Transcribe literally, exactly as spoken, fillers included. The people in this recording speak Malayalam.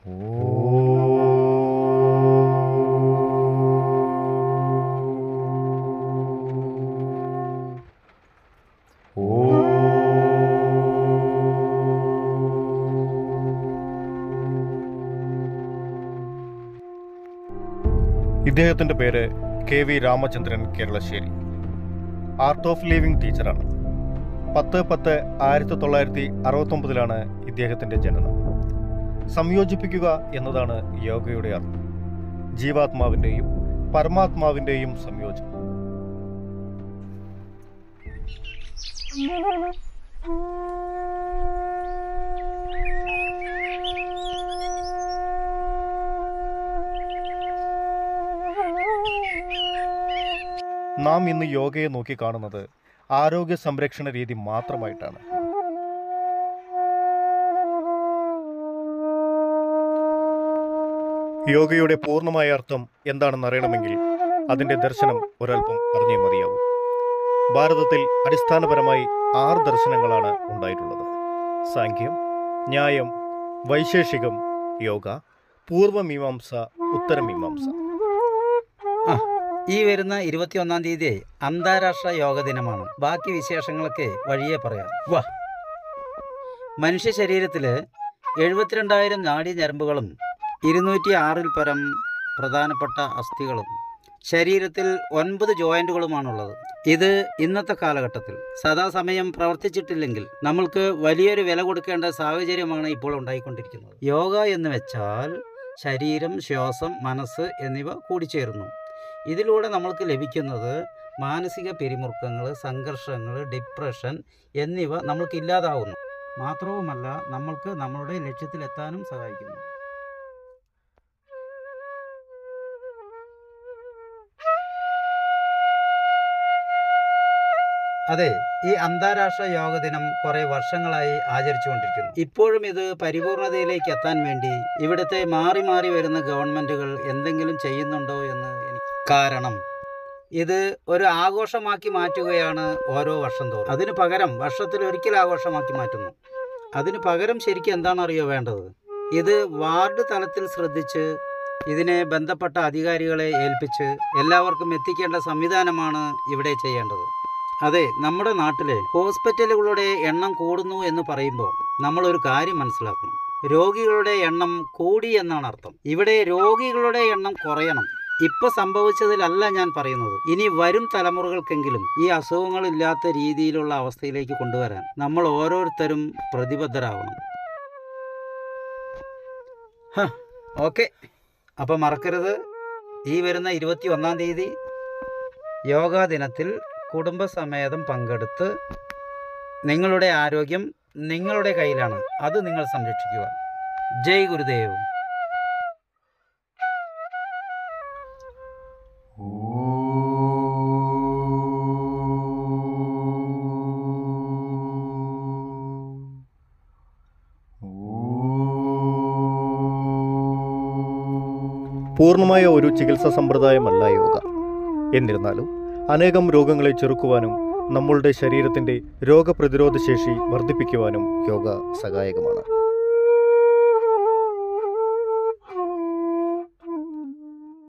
ഇദ്ദേഹത്തിൻ്റെ പേര് K V Ramachandran Keralassery. Art of Living ടീച്ചറാണ്. പത്ത് പത്ത് ആയിരത്തി തൊള്ളായിരത്തി അറുപത്തൊമ്പതിലാണ് ഇദ്ദേഹത്തിൻ്റെ ജനനം. സംയോജിപ്പിക്കുക എന്നതാണ് യോഗയുടെ അർത്ഥം. ജീവാത്മാവിൻ്റെയും പരമാത്മാവിൻ്റെയും സംയോജനം. നാം ഇന്ന് യോഗയെ നോക്കിക്കാണുന്നത് ആരോഗ്യ സംരക്ഷണ രീതി മാത്രമായിട്ടാണ്. യോഗയുടെ പൂർണ്ണമായ അർത്ഥം എന്താണെന്ന് അറിയണമെങ്കിൽ അതിൻ്റെ ദർശനം ഒരൽപ്പം അറിഞ്ഞേ മതിയാവും. ഭാരതത്തിൽ അടിസ്ഥാനപരമായി ആറ് ദർശനങ്ങളാണ് ഉണ്ടായിട്ടുള്ളത്: സാഖ്യം, ന്യായം, വൈശേഷികം, യോഗ, പൂർവമീമാംസ, ഉത്തരമീമാംസ. ഈ വരുന്ന ഇരുപത്തി ഒന്നാം തീയതി അന്താരാഷ്ട്ര യോഗ ദിനമാണ്. ബാക്കി വിശേഷങ്ങളൊക്കെ വഴിയെ പറയാം. വാ. മനുഷ്യ ശരീരത്തിൽ എഴുപത്തിരണ്ടായിരം നാഡീ ഞരമ്പുകളും ഇരുന്നൂറ്റി ആറിൽ പരം പ്രധാനപ്പെട്ട അസ്ഥികളും ശരീരത്തിൽ ഒൻപത് ജോയിൻറ്റുകളുമാണുള്ളത്. ഇത് ഇന്നത്തെ കാലഘട്ടത്തിൽ സദാസമയം പ്രവർത്തിച്ചിട്ടില്ലെങ്കിൽ നമ്മൾക്ക് വലിയൊരു വില കൊടുക്കേണ്ട സാഹചര്യമാണ് ഇപ്പോൾ ഉണ്ടായിക്കൊണ്ടിരിക്കുന്നത്. യോഗ എന്ന് വെച്ചാൽ ശരീരം, ശ്വാസം, മനസ്സ് എന്നിവ കൂടിച്ചേരുന്നു. ഇതിലൂടെ നമ്മൾക്ക് ലഭിക്കുന്നത് മാനസിക പിരിമുറുക്കങ്ങൾ, സംഘർഷങ്ങൾ, ഡിപ്രഷൻ എന്നിവ നമ്മൾക്ക് ഇല്ലാതാവുന്നു. മാത്രവുമല്ല, നമ്മൾക്ക് നമ്മളുടെ ലക്ഷ്യത്തിലെത്താനും സഹായിക്കുന്നു. അതെ, ഈ അന്താരാഷ്ട്ര യോഗ ദിനം കുറേ വർഷങ്ങളായി ആചരിച്ചുകൊണ്ടിരിക്കുന്നു. ഇപ്പോഴും ഇത് പരിപൂർണതയിലേക്ക് എത്താൻ വേണ്ടി ഇവിടുത്തെ മാറി മാറി വരുന്ന ഗവൺമെൻറ്റുകൾ എന്തെങ്കിലും ചെയ്യുന്നുണ്ടോ എന്ന് എനിക്ക് കാരണം ഇത് ഒരു ആഘോഷമാക്കി മാറ്റുകയാണ് ഓരോ വർഷം തോറും. അതിന് പകരം വർഷത്തിൽ ഒരിക്കൽ ആഘോഷമാക്കി മാറ്റുന്നു. അതിന് പകരം ശരിക്കും എന്താണെന്നറിയോ വേണ്ടത്? ഇത് വാർഡ് തലത്തിൽ ശ്രദ്ധിച്ച് ഇതിനെ ബന്ധപ്പെട്ട അധികാരികളെ ഏൽപ്പിച്ച് എല്ലാവർക്കും എത്തിക്കേണ്ട സംവിധാനമാണ് ഇവിടെ ചെയ്യേണ്ടത്. അതെ, നമ്മുടെ നാട്ടിലെ ഹോസ്പിറ്റലുകളുടെ എണ്ണം കൂടുന്നു എന്ന് പറയുമ്പോൾ നമ്മളൊരു കാര്യം മനസ്സിലാക്കണം. രോഗികളുടെ എണ്ണം കൂടി എന്നാണ് അർത്ഥം. ഇവിടെ രോഗികളുടെ എണ്ണം കുറയണം. ഇപ്പൊ സംഭവിച്ചതിലല്ല ഞാൻ പറയുന്നത്. ഇനി വരും തലമുറകൾക്കെങ്കിലും ഈ അസുഖങ്ങളില്ലാത്ത രീതിയിലുള്ള അവസ്ഥയിലേക്ക് കൊണ്ടുവരാൻ നമ്മൾ ഓരോരുത്തരും പ്രതിബദ്ധരാകണം. ഓക്കെ, അപ്പം മറക്കരുത്, ഈ വരുന്ന ഇരുപത്തി ഒന്നാം തീയതി യോഗാ ദിനത്തിൽ കുടുംബസമേതം പങ്കെടുത്ത് നിങ്ങളുടെ ആരോഗ്യം നിങ്ങളുടെ കയ്യിലാണ്. അത് നിങ്ങൾ സംരക്ഷിക്കുക. ജയ് ഗുരുദേവ്. പൂർണ്ണമായ ഒരു ചികിത്സാ സമ്പ്രദായമല്ല യോഗ. എന്നിരുന്നാലും അനേകം രോഗങ്ങളെ ചെറുക്കുവാനും നമ്മളുടെ ശരീരത്തിൻ്റെ രോഗപ്രതിരോധ ശേഷി വർദ്ധിപ്പിക്കുവാനും യോഗ സഹായകമാണ്.